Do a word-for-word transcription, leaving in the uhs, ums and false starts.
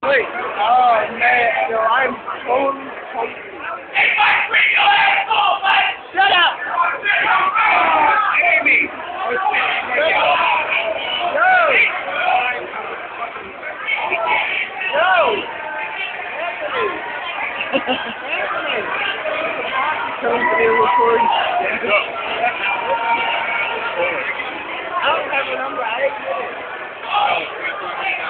Wait. Oh man, yo, I'm totally totally. Shut up! Amy! No! No! Anthony! Come to the recording. I don't have a number. I didn't get it.